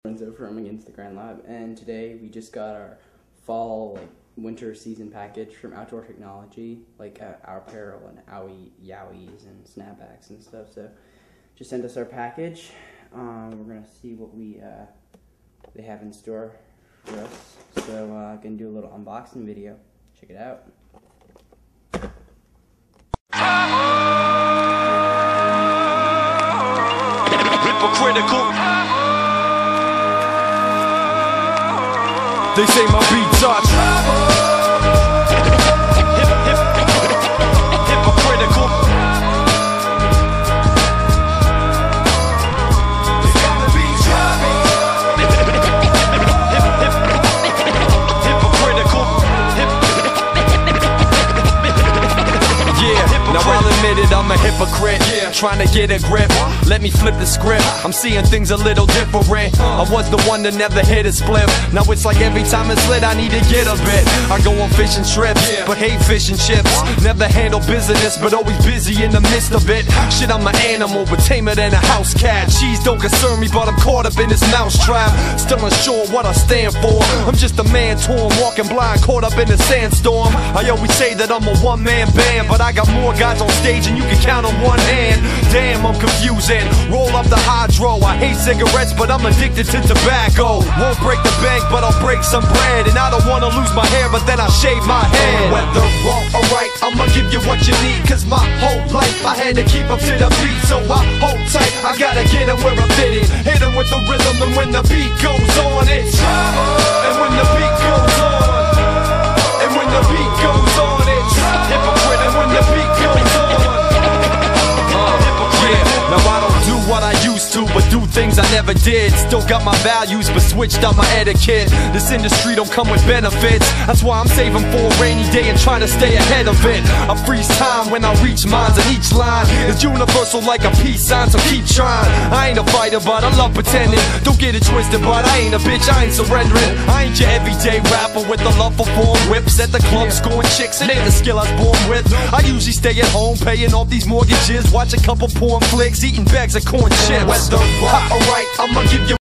Lorenzo from Against the Grind Lab, and today we just got our fall, winter season package from Outdoor Technology, our apparel and Yowies and snapbacks and stuff. So just send us our package. We're gonna see what they have in store for us. So gonna do a little unboxing video. Check it out. Hypocritical. They say my beat touch. Hypocritical. Hypocritical. Yeah, now I'll admit it, I'm a hypocrite. Trying to get a grip, let me flip the script. I'm seeing things a little different. I was the one that never hit a split. Now it's like every time it's lit, I need to get a bit. I go on fishing trips, but hate fish and chips. Never handle business, but always busy in the midst of it. Shit, I'm an animal, but tamer than a house cat. Cheese don't concern me, but I'm caught up in this mouse trap. Still unsure what I stand for. I'm just a man torn, walking blind, caught up in a sandstorm. I always say that I'm a one-man band, but I got more guys on stage and you can count on one hand. Damn, I'm confusing. Roll up the hydro. I hate cigarettes, but I'm addicted to tobacco. Won't break the bank, but I'll break some bread. And I don't wanna lose my hair, but then I shave my head. Whether wrong or right, I'ma give you what you need. Cause my whole life I had to keep up to the beat. So I hold tight, I gotta get it where I'm fitting. Hit 'em with the rhythm, and when the beat goes on, it's and when the beat goes on, and when the beat goes on, it's hypocrite. And when the beat goes on, now I don't do what I used to, but do things I never did. Still got my values, but switched up my etiquette. This industry don't come with benefits. That's why I'm saving for a rainy day and trying to stay ahead of it. I freeze time when I reach mines, and each line is universal like a peace sign, so keep trying. I ain't a fighter, but I love pretending. Don't get it twisted, but I ain't a bitch, I ain't surrendering. I ain't your everyday rapper with a love for foreign whips at the club, scoring chicks. It ain't a skill I was born with. I usually stay at home, paying off these mortgages, watch a couple porn flicks, eating bags of corn chips. Whether right or right, I'ma give you